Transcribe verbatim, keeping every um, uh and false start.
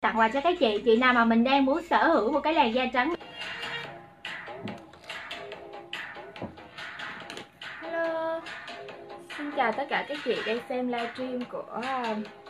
tặng quà cho các chị. Chị nào mà mình đang muốn sở hữu một cái làn da trắng. Hello, xin chào tất cả các chị đang xem livestream của